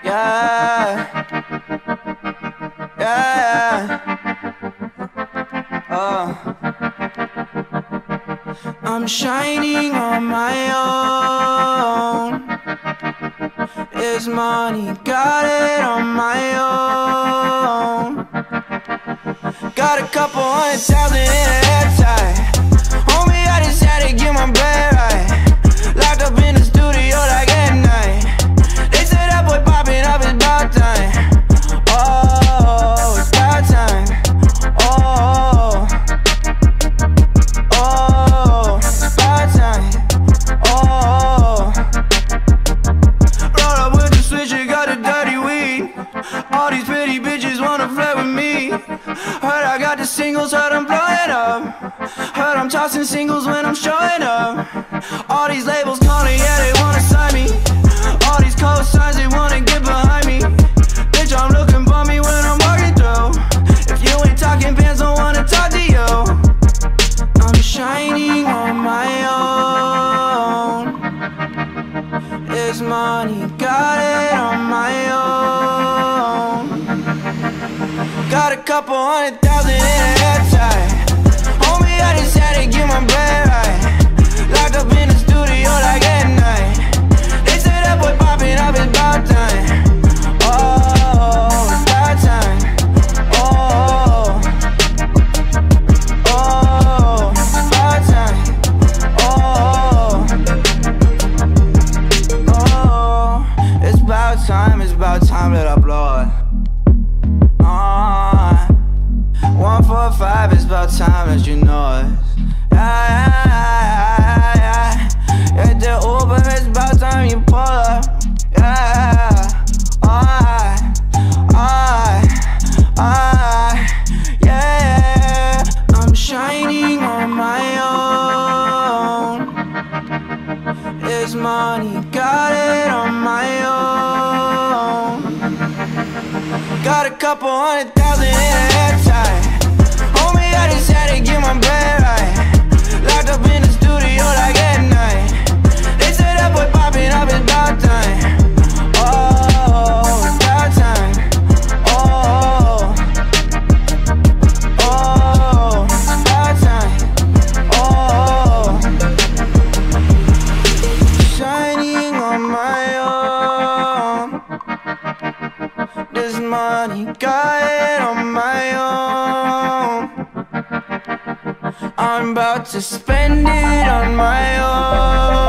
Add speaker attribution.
Speaker 1: Yeah, yeah, I'm shining on my own. It's money, got it on my own. Got a couple 100,000 in a hair tie. Homie, I just had to get my bread right. Locked up in the studio like at night. They said that boy popping up, it's about time. Oh, it's about time. Oh, oh, it's about time. Oh, roll up with the switch, you got the dirty weed. All these pretty bitches wanna flirt with me. Heard I got the singles, heard I'm blowing up. Heard I'm tossing singles when I'm showing up. All these labels calling, yeah, they wanna sign me. All these cosigns, they wanna get behind me. Bitch, I'm looking bummy when I'm walking through. If you ain't talking pants, don't wanna talk to you. I'm shining on my own. It's money, got it on my own. Got a couple 100,000 in a hair tie. Homie, I just had to get my bread right. Locked up in the studio like at night. They said that boy popping up, it's about time. Oh, it's about time. Oh, oh, it's about time. Oh, oh, it's about time that I blow it. 145, it's about time that you know it. Yeah. At the Uber, it's about time you pull up. Yeah, yeah. I'm shining on my own. It's money, got it on my own. Got a couple 100,000 in a hair tie. Homie, I just had to get my bread right. Locked up in the studio like at night. They said that boy popping up, it's about time. Oh, it's about time. Oh, oh, it's about time. Oh, shining on my own. This money, got it on my own. I'm about to spend it on my own.